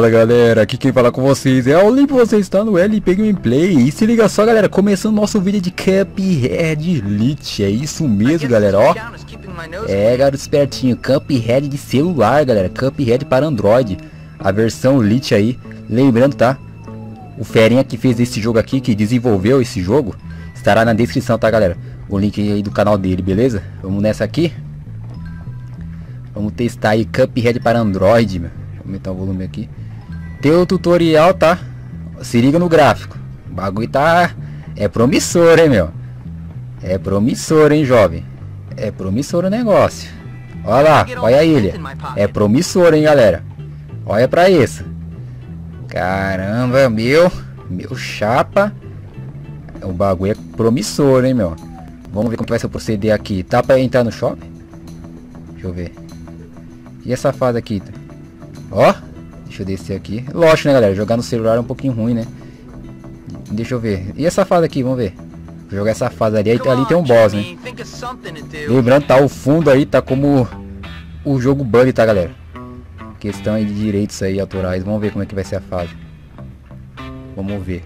Fala galera, aqui quem fala com vocês é o Limpo, você está no LP Gameplay. E se liga só galera, começando nosso vídeo de Cuphead Lite. É isso mesmo galera, ó. É garoto espertinho, Cuphead de celular galera, Cuphead para Android. A versão Lite aí, lembrando tá, o ferinha que fez esse jogo aqui, que desenvolveu esse jogo, estará na descrição tá galera, o link aí do canal dele, beleza? Vamos nessa aqui. Vamos testar aí Cuphead para Android, meu. Aumentar o volume aqui. Tem o tutorial, tá? Se liga no gráfico. O bagulho tá... É promissor, hein, meu? É promissor, hein, jovem? É promissor o negócio. Olha lá, olha a ilha. É promissor, hein, galera? Olha pra isso. Caramba, meu chapa. O bagulho é promissor, hein, meu? Vamos ver como vai ser o proceder aqui. Tá pra entrar no shopping? Deixa eu ver. E essa fase aqui? Ó, deixa eu descer aqui. Lógico, né, galera? Jogar no celular é um pouquinho ruim, né? Deixa eu ver. E essa fase aqui? Vamos ver. Vou jogar essa fase ali. Ali tem um boss, né? Lembrando, tá? O fundo aí tá como o jogo bug, tá, galera? Questão aí de direitos aí autorais. Vamos ver como é que vai ser a fase. Vamos ver.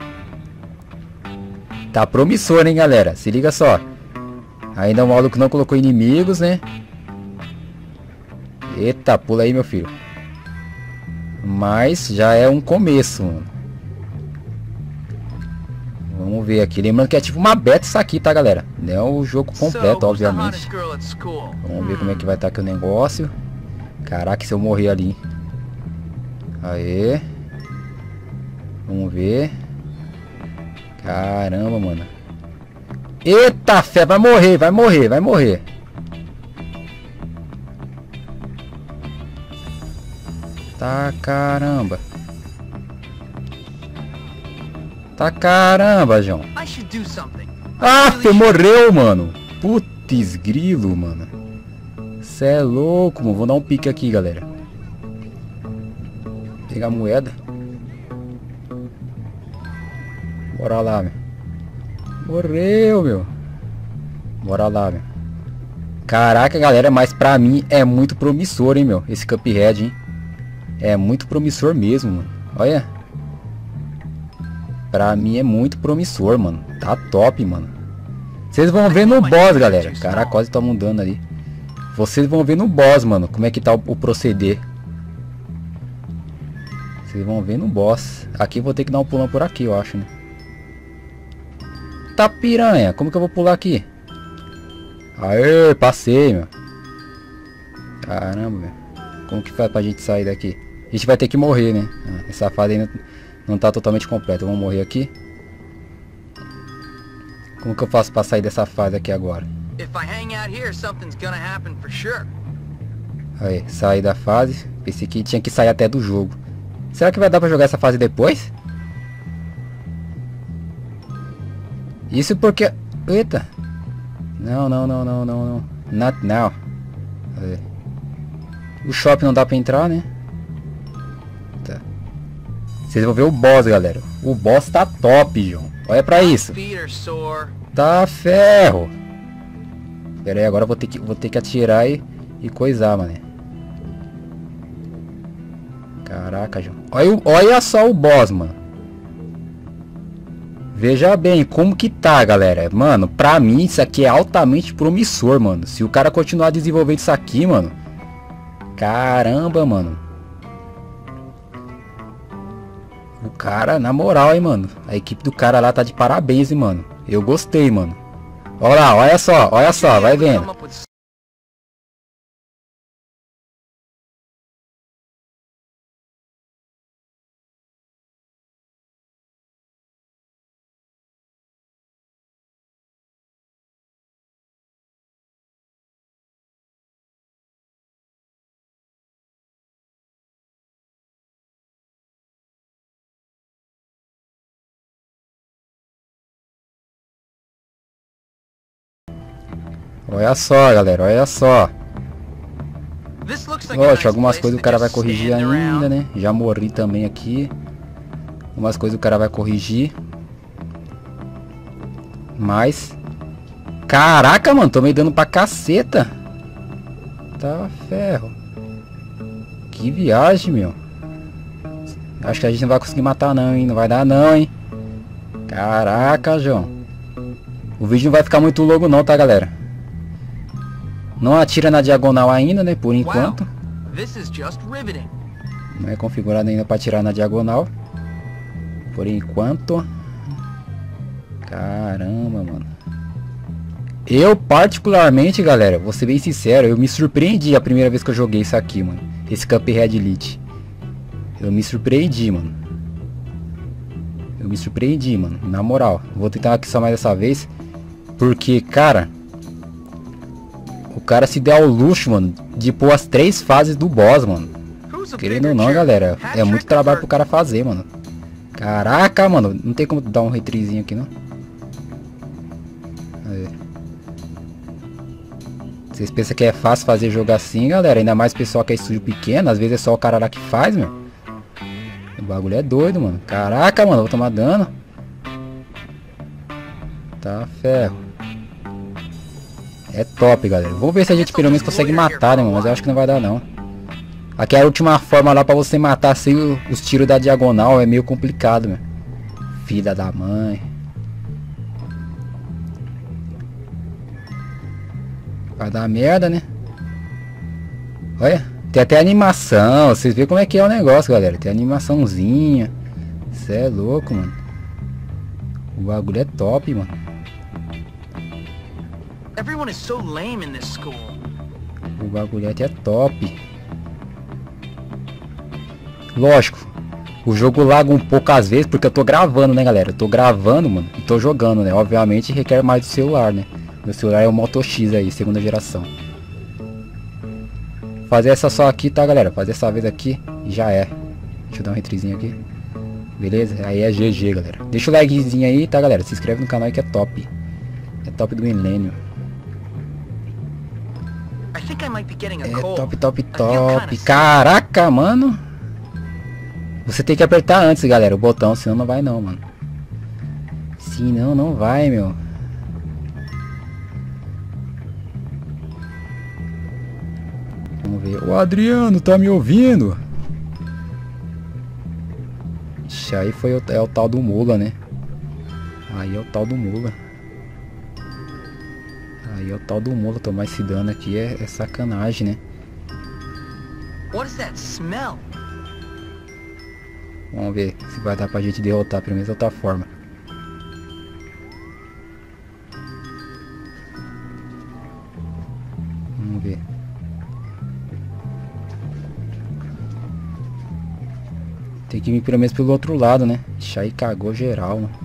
Tá promissor, hein, galera? Se liga só. Ainda o maluco não colocou inimigos, né? Eita, pula aí, meu filho. Mas já é um começo, mano. Vamos ver aqui. Lembrando que é tipo uma beta isso aqui, tá, galera? Não é o jogo completo, obviamente. Vamos ver como é que vai estar aqui o negócio. Caraca, se eu morrer ali. Aê. Vamos ver. Caramba, mano. Eita, fé. Vai morrer, vai morrer, vai morrer. Tá caramba. Tá caramba, João. Ah, você morreu, mano. Putz grilo, mano. Cê é louco, mano. Vou dar um pique aqui, galera. Pegar a moeda. Bora lá, meu. Morreu, meu. Bora lá, meu. Caraca, galera, mas pra mim é muito promissor, hein, meu. Esse Cuphead, hein. É muito promissor mesmo, mano. Olha. Pra mim é muito promissor, mano. Tá top, mano. Vocês vão ver no boss, galera. Caraca, quase tá mudando ali. Vocês vão ver no boss, mano. Como é que tá o proceder. Vocês vão ver no boss. Aqui eu vou ter que dar um pulão por aqui, eu acho, né? Tá piranha. Como que eu vou pular aqui? Aê, passei, meu. Caramba, velho. Como que faz pra gente sair daqui? A gente vai ter que morrer, né? Essa fase ainda não tá totalmente completa. Vamos morrer aqui. Como que eu faço pra sair dessa fase aqui agora? Aí, sair da fase. Pensei que tinha que sair até do jogo. Será que vai dar pra jogar essa fase depois? Isso porque... Eita. Não. Not now. Aí. O shopping não dá pra entrar, né? Tá. Vocês vão ver o boss, galera. O boss tá top, João. Olha pra isso. Tá ferro. Pera aí, agora eu vou ter que atirar e coisar, mano. Caraca, João. Olha só o boss, mano. Veja bem como que tá, galera. Mano, pra mim isso aqui é altamente promissor, mano. Se o cara continuar desenvolvendo isso aqui, mano... Caramba, mano. O cara, na moral, hein, mano. A equipe do cara lá tá de parabéns, hein, mano. Eu gostei, mano. Olha lá, olha só, vai vendo. Olha só, galera, olha só. Lógico, algumas coisas o cara vai corrigir ainda, né? Já morri também aqui. Algumas coisas o cara vai corrigir. Mas... Caraca, mano, tô me dando pra caceta. Tá ferro. Que viagem, meu. Acho que a gente não vai conseguir matar não, hein? Não vai dar não, hein? Caraca, João. O vídeo não vai ficar muito longo não, tá, galera? Não atira na diagonal ainda, né? Por enquanto. Não é configurado ainda para atirar na diagonal. Por enquanto. Caramba, mano. Eu particularmente, galera, vou ser bem sincero, eu me surpreendi a primeira vez que eu joguei isso aqui, mano. Esse Cuphead Elite. Eu me surpreendi, mano. Eu me surpreendi, mano. Na moral. Vou tentar aqui só mais dessa vez. Porque, cara... O cara se deu ao luxo, mano, de pôr as 3 fases do boss, mano. Querendo ou não, galera, é muito trabalho pro cara fazer, mano. Caraca, mano. Não tem como dar um retrizinho aqui, não? Aí. Vocês pensam que é fácil fazer jogo assim, galera? Ainda mais pessoal que é estúdio pequeno. Às vezes é só o cara lá que faz, meu. O bagulho é doido, mano. Caraca, mano. Vou tomar dano. Tá ferro. É top, galera. Vamos ver se a gente pelo menos consegue matar, né, mano? Mas eu acho que não vai dar, não. Aqui é a última forma lá pra você matar sem os tiros da diagonal. É meio complicado, meu. Filha da mãe. Vai dar merda, né? Olha, tem até animação. Vocês veem como é que é o negócio, galera. Tem animaçãozinha. Isso é louco, mano. O bagulho é top, mano. O bagulho é top. Lógico, o jogo laga um pouco às vezes porque eu tô gravando, né, galera? Eu tô gravando, mano, e tô jogando, né? Obviamente requer mais do celular, né? Meu celular é o Moto X aí, segunda geração. Fazer essa só aqui, tá, galera? Fazer essa vez aqui e já é. Deixa eu dar um retrizinho aqui. Beleza? Aí é GG, galera. Deixa o likezinho aí, tá, galera? Se inscreve no canal aí que é top. É top do milênio. É top. Caraca, mano. Você tem que apertar antes, galera, o botão, senão não vai não, mano. Senão não vai, meu. Vamos ver. O Adriano, tá me ouvindo? Ixi, aí foi é o tal do mula, né? Aí é o tal do mula. Aí é o tal do mula. Tomar esse dano aqui é sacanagem, né? What is that smell? Vamos ver se vai dar pra gente derrotar pelo menos de outra forma. Vamos ver. Tem que vir pelo menos pelo outro lado, né? Ixi, aí cagou geral, né?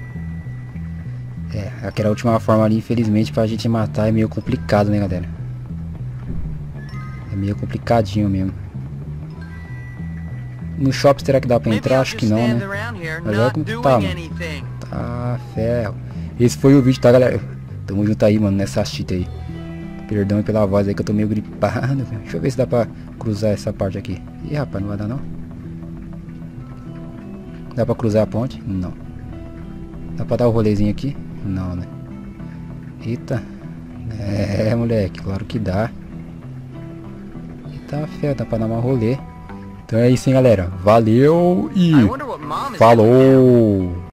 É, aquela última forma ali, infelizmente, pra gente matar é meio complicado, né, galera? É meio complicadinho mesmo. No shopping será que dá pra entrar? Acho que não, né? Mas olha como que tá, mano. Tá ferro. Esse foi o vídeo, tá, galera? Tamo junto aí, mano, nessa cheat aí. Perdão pela voz aí que eu tô meio gripado. Deixa eu ver se dá pra cruzar essa parte aqui. Ih, rapaz, não vai dar não. Dá pra cruzar a ponte? Não. Dá pra dar o rolezinho aqui? Não, né? Eita. É, moleque, claro que dá. Eita, ferro, dá pra dar um rolê. Então é isso, hein, galera. Valeu e falou!